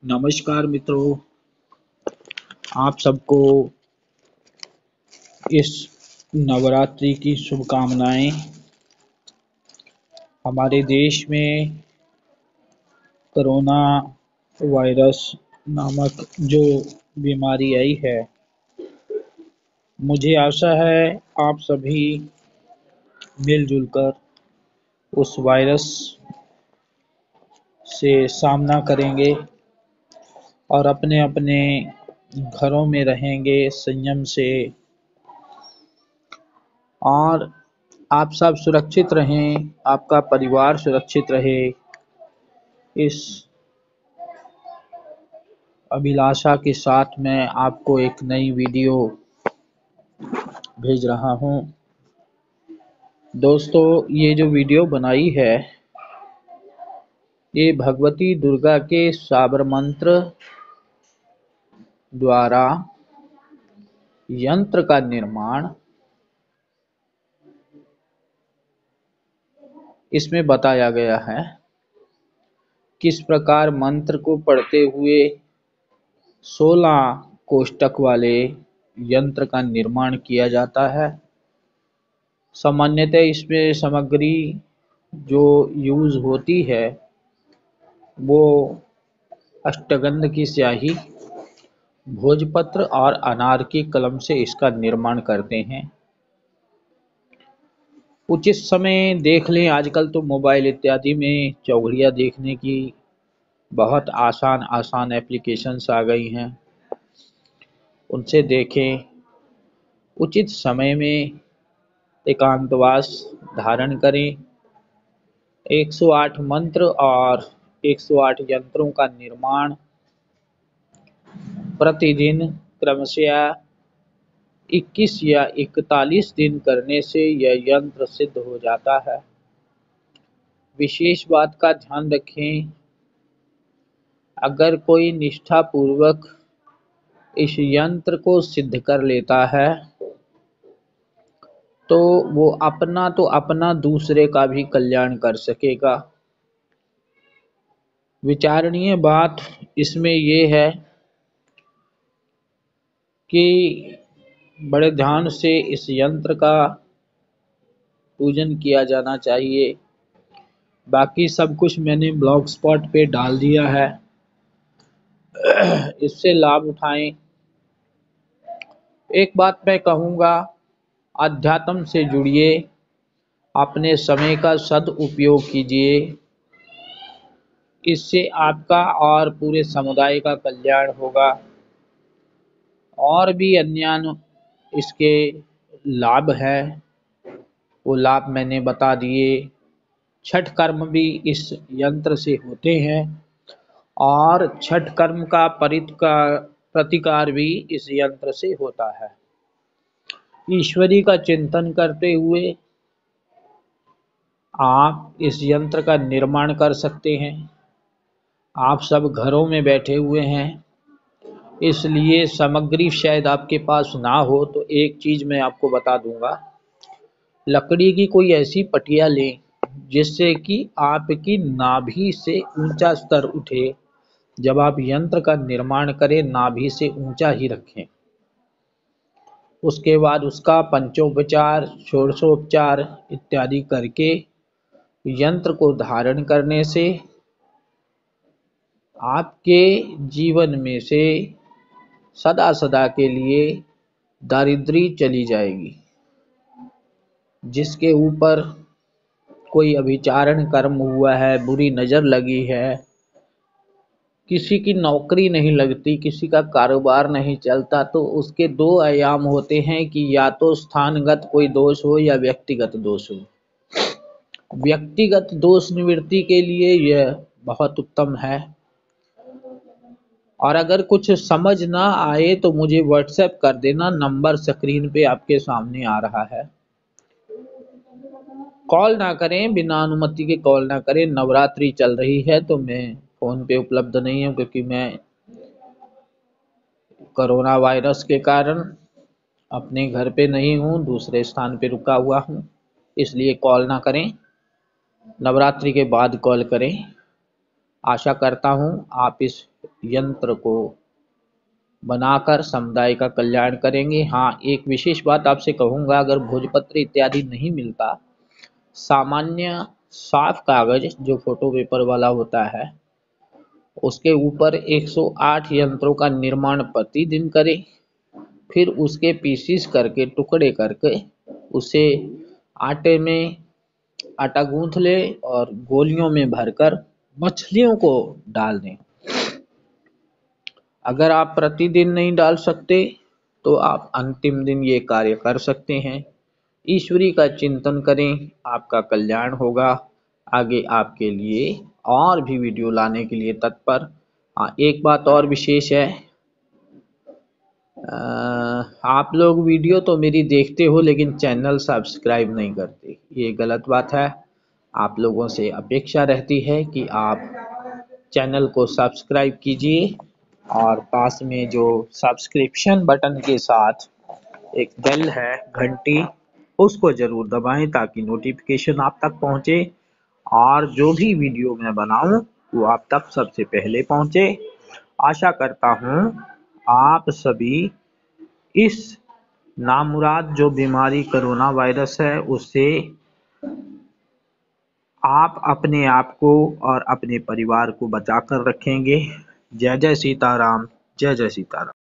नमस्कार मित्रों, आप सबको इस नवरात्रि की शुभकामनाएं। हमारे देश में कोरोना वायरस नामक जो बीमारी आई है, मुझे आशा है आप सभी मिलजुल कर उस वायरस से सामना करेंगे और अपने अपने घरों में रहेंगे संयम से, और आप सब सुरक्षित रहें, आपका परिवार सुरक्षित रहे। इस अभिलाषा के साथ मैं आपको एक नई वीडियो भेज रहा हूं। दोस्तों, ये जो वीडियो बनाई है, ये भगवती दुर्गा के साबर मंत्र द्वारा यंत्र का निर्माण इसमें बताया गया है। किस प्रकार मंत्र को पढ़ते हुए 16 कोष्ठक वाले यंत्र का निर्माण किया जाता है। सामान्यतः इसमें सामग्री जो यूज होती है वो अष्टगंध की स्याही, भोजपत्र और अनार की कलम से इसका निर्माण करते हैं। उचित समय देख लें, आजकल तो मोबाइल इत्यादि में चौघड़ियाँ देखने की बहुत आसान एप्लीकेशंस आ गई हैं, उनसे देखें। उचित समय में एकांतवास धारण करें। 108 मंत्र और 108 यंत्रों का निर्माण प्रतिदिन क्रमशः 21 या 41 दिन करने से यह यंत्र सिद्ध हो जाता है। विशेष बात का ध्यान रखें, अगर कोई निष्ठापूर्वक इस यंत्र को सिद्ध कर लेता है तो वो अपना दूसरे का भी कल्याण कर सकेगा। विचारणीय बात इसमें ये है कि बड़े ध्यान से इस यंत्र का पूजन किया जाना चाहिए। बाकी सब कुछ मैंने ब्लॉग स्पॉट पे डाल दिया है, इससे लाभ उठाएं। एक बात मैं कहूँगा, अध्यात्म से जुड़िए, अपने समय का सदुपयोग कीजिए। इससे आपका और पूरे समुदाय का कल्याण होगा। और भी अन्य इसके लाभ हैं, वो लाभ मैंने बता दिए। छठ कर्म भी इस यंत्र से होते हैं और छठ कर्म का प्रतिकार भी इस यंत्र से होता है। ईश्वरी का चिंतन करते हुए आप इस यंत्र का निर्माण कर सकते हैं। आप सब घरों में बैठे हुए हैं, इसलिए सामग्री शायद आपके पास ना हो, तो एक चीज़ मैं आपको बता दूंगा। लकड़ी की कोई ऐसी पटिया लें जिससे कि आपकी नाभि से ऊंचा स्तर उठे। जब आप यंत्र का निर्माण करें, नाभि से ऊंचा ही रखें। उसके बाद उसका पंचोपचार, षोडशोपचार इत्यादि करके यंत्र को धारण करने से आपके जीवन में से सदा सदा के लिए दारिद्री चली जाएगी। जिसके ऊपर कोई अभिचारण कर्म हुआ है, बुरी नज़र लगी है, किसी की नौकरी नहीं लगती, किसी का कारोबार नहीं चलता, तो उसके दो आयाम होते हैं कि या तो स्थानगत कोई दोष हो या व्यक्तिगत दोष हो। व्यक्तिगत दोष निवृत्ति के लिए यह बहुत उत्तम है। और अगर कुछ समझ ना आए तो मुझे व्हाट्सएप कर देना, नंबर स्क्रीन पे आपके सामने आ रहा है। कॉल ना करें, बिना अनुमति के कॉल ना करें। नवरात्रि चल रही है तो मैं फ़ोन पे उपलब्ध नहीं हूँ, क्योंकि मैं कोरोना वायरस के कारण अपने घर पे नहीं हूँ, दूसरे स्थान पे रुका हुआ हूँ, इसलिए कॉल ना करें। नवरात्रि के बाद कॉल करें। आशा करता हूँ आप इस यंत्र को बनाकर समुदाय का कल्याण करेंगे। हाँ, एक विशेष बात आपसे कहूँगा, अगर भोजपत्र इत्यादि नहीं मिलता, सामान्य साफ कागज जो फोटो पेपर वाला होता है, उसके ऊपर 108 यंत्रों का निर्माण प्रतिदिन करें, फिर उसके पीसीस करके टुकड़े करके उसे आटे में आटा गूंथ ले और गोलियों में भरकर मछलियों को डाल दें। अगर आप प्रतिदिन नहीं डाल सकते तो आप अंतिम दिन ये कार्य कर सकते हैं। ईश्वरी का चिंतन करें, आपका कल्याण होगा। आगे आपके लिए और भी वीडियो लाने के लिए तत्पर। हाँ, एक बात और विशेष है, आप लोग वीडियो तो मेरी देखते हो लेकिन चैनल सब्सक्राइब नहीं करते, ये गलत बात है। आप लोगों से अपेक्षा रहती है कि आप चैनल को सब्सक्राइब कीजिए और पास में जो सब्सक्रिप्शन बटन के साथ एक बेल है, घंटी, उसको ज़रूर दबाएं ताकि नोटिफिकेशन आप तक पहुंचे और जो भी वीडियो मैं बनाऊं वो आप तक सबसे पहले पहुंचे। आशा करता हूं आप सभी इस नामुराद जो बीमारी कोरोना वायरस है उससे आप अपने आप को और अपने परिवार को बचा कर रखेंगे। जय जय सीताराम, जय जय सीताराम।